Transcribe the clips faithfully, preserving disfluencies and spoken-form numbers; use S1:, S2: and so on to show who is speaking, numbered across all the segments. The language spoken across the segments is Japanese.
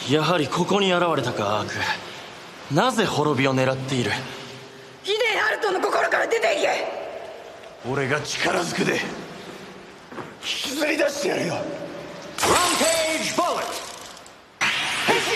S1: やはりここに現れたか、アーク。なぜ滅びを狙っている？
S2: ヒデンハルトの心から出ていけ。
S3: 俺が力ずくで引きずり出してやるよ。ランページボレット変身。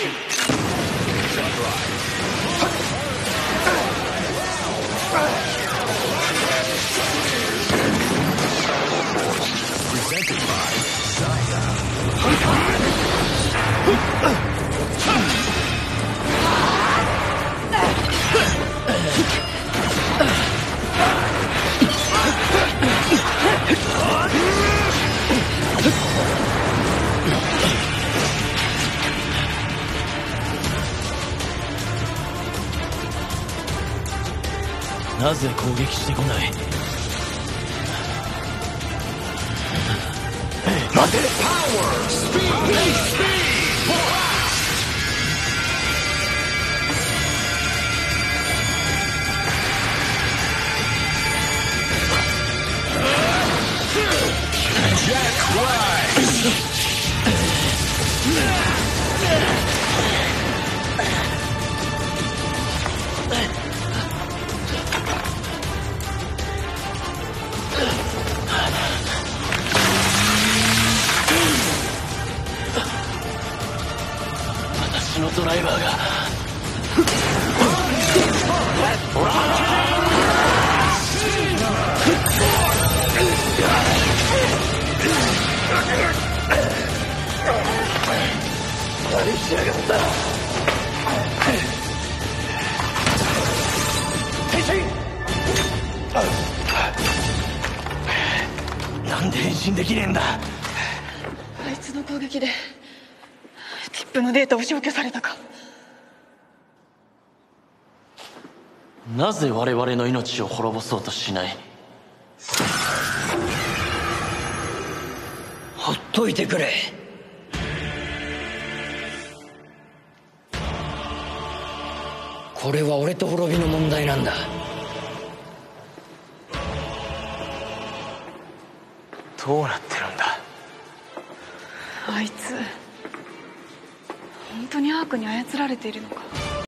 S1: なぜ攻撃してこない？
S3: 待て！パワー！スピード！スピード！ジャックライズ！
S1: 私のドライバーが
S3: 何しやがった。変身。なんで変身できねえんだ。
S2: あいつの攻撃でチップのデータを消去されたか。
S1: なぜ我々の命を滅ぼそうとしない？
S4: ほっといてくれ。これは俺と滅びの問題なんだ。
S1: どうなってるんだ？
S2: あいつ本当にアークに操られているのか。